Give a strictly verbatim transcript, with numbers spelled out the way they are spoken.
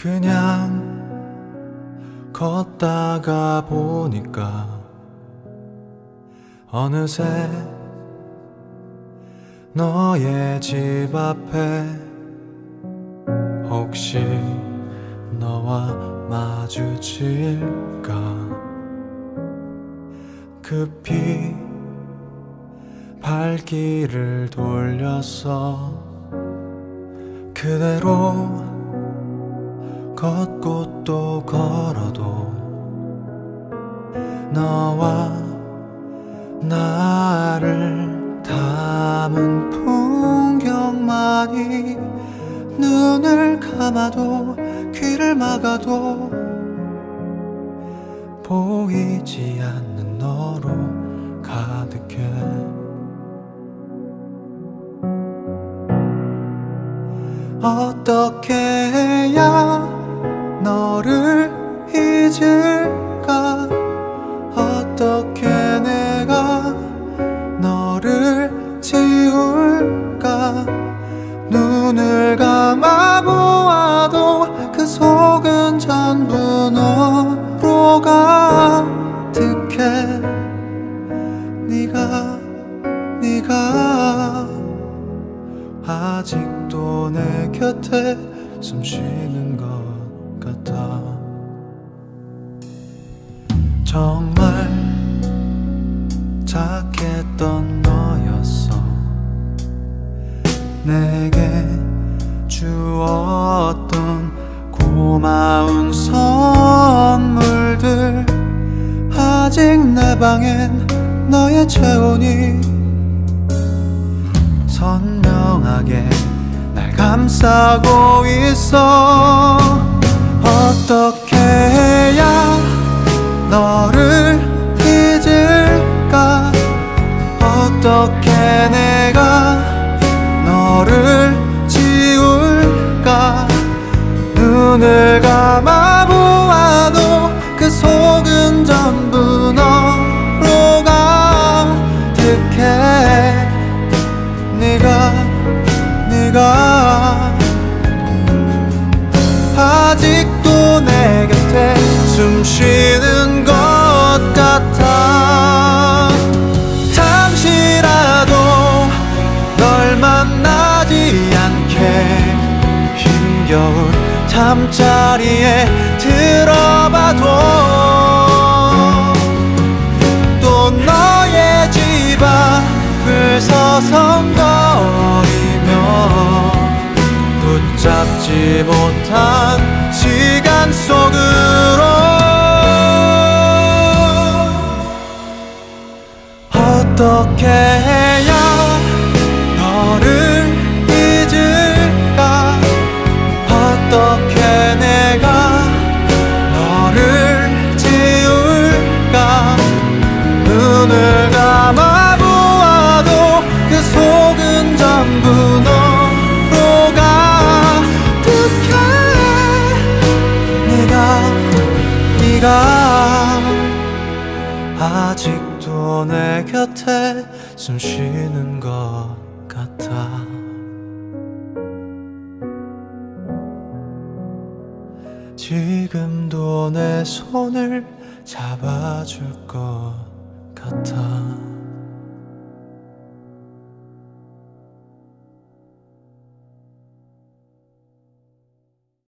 그냥 걷다가 보니까 어느새 너의 집 앞에 혹시 너와 마주칠까 급히 발길을 돌렸어 그대로 걷고 또 걸어도 너와 나를 담은 풍경만이 눈을 감아도 귀를 막아도 보이지 않는 너로 가득해 어떻게 해야 너를 잊을까 어떻게 내가 너를 지울까 눈을 감아보아도 그 속은 전부 너로 가득해 네가 네가 아직도 내 곁에 숨 쉬는 것 같아 정말 착했던 너였어 내게 주었던 고마운 선물들 아직 내 방엔 너의 체온이 선명하게 날 감싸고 있어 어떻게 해야 너를 잊을까 어떻게 내가 너를 지울까 눈을 감아보아도 그 속은 전부 너로 가득해 네가 네가 아직도 내 곁에 숨 쉬는 것 같아 잠시라도 널 만나지 않게 힘겨운 잠자리에 들어봐도 또 너의 집 앞을 서성거리며 붙잡지 못한 시간 속으로 어떻게 해야 너를 잊을까 어떻게 내가 너를 지울까 눈을 감아보아도 그 속은 전부 너로 가득해 네가 네가 아직도 내 곁에 숨 쉬는 것 같아 지금도 내 손을 잡아줄 것 같아